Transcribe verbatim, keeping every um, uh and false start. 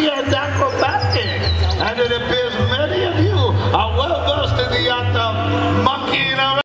and acrobatic, and it appears many of you are well versed